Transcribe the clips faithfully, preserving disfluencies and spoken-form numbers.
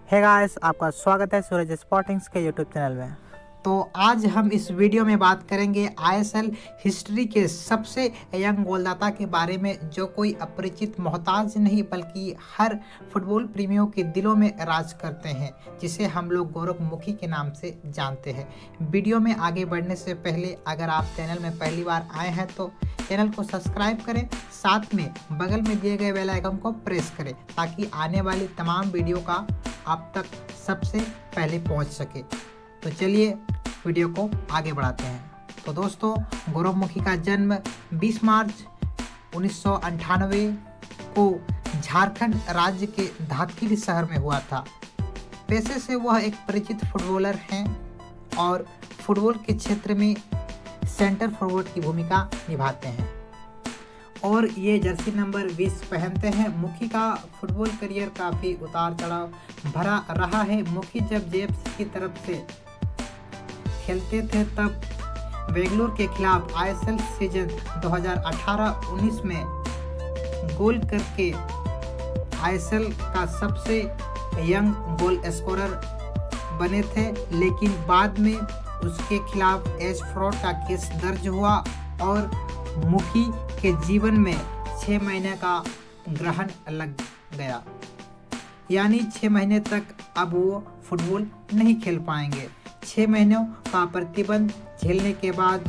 Hey guys, आपका स्वागत है सूरज स्पोर्टिंग्स के यूट्यूब चैनल में। तो आज हम इस वीडियो में बात करेंगे आईएसएल हिस्ट्री के सबसे यंग गोलदाता के बारे में, जो कोई अपरिचित मोहताज नहीं बल्कि हर फुटबॉल प्रेमियों के दिलों में राज करते हैं, जिसे हम लोग गौरव मुखी के नाम से जानते हैं। वीडियो में आगे बढ़ने से पहले अगर आप चैनल में पहली बार आए हैं तो चैनल को सब्सक्राइब करें, साथ में बगल में दिए गए बेल आइकन को प्रेस करें ताकि आने वाली तमाम वीडियो का आप तक सबसे पहले पहुंच सके। तो चलिए वीडियो को आगे बढ़ाते हैं। तो दोस्तों, गौरव मुखी का जन्म बीस मार्च उन्नीस सौ अंठानवे को झारखंड राज्य के धातकीली शहर में हुआ था। पेशे से वह एक परिचित फुटबॉलर हैं और फुटबॉल के क्षेत्र में सेंटर फॉरवर्ड की भूमिका निभाते हैं और ये जर्सी नंबर बीस पहनते हैं। मुखी का फुटबॉल करियर काफ़ी उतार चढ़ाव भरा रहा है। मुखी जब जेएफसी की तरफ से खेलते थे तब बेंगलुरु के खिलाफ आईएसएल सीजन दो हज़ार अठारह उन्नीस में गोल करके आईएसएल का सबसे यंग गोल स्कोरर बने थे, लेकिन बाद में उसके खिलाफ एज फ्रॉड का केस दर्ज हुआ और मुखी के जीवन में छः महीने का ग्रहण लग गया, यानी छः महीने तक अब वो फुटबॉल नहीं खेल पाएंगे। छः महीनों का प्रतिबंध झेलने के बाद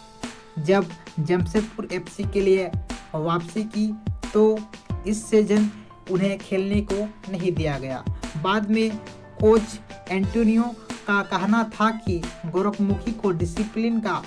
जब जमशेदपुर एफसी के लिए वापसी की तो इस सीजन उन्हें खेलने को नहीं दिया गया। बाद में कोच एंटोनियो का कहना था कि गौरव मुखी को डिसिप्लिन का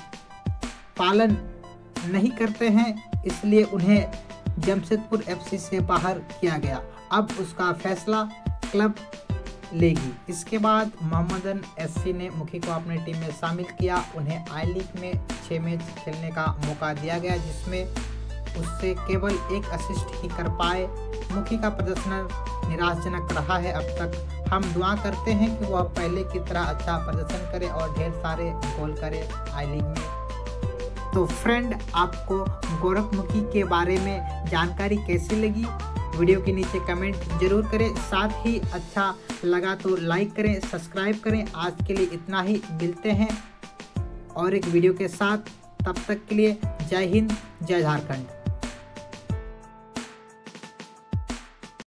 पालन नहीं करते हैं, इसलिए उन्हें जमशेदपुर एफसी से बाहर किया गया। अब उसका फैसला क्लब लेगी। इसके बाद मोहम्मदन एससी ने मुखी को अपनी टीम में शामिल किया। उन्हें आई लीग में छः मैच खेलने का मौका दिया गया, जिसमें उससे केवल एक असिस्ट ही कर पाए। मुखी का प्रदर्शन निराशाजनक रहा है अब तक। हम दुआ करते हैं कि वह पहले की तरह अच्छा प्रदर्शन करे और ढेर सारे गोल करे आई लीग में। तो फ्रेंड, आपको गौरव मुखी के बारे में जानकारी कैसी लगी? वीडियो के नीचे कमेंट जरूर करें, साथ ही अच्छा लगा तो लाइक करें, सब्सक्राइब करें। आज के लिए इतना ही, मिलते हैं और एक वीडियो के साथ। तब तक के लिए जय हिंद, जय झारखंड।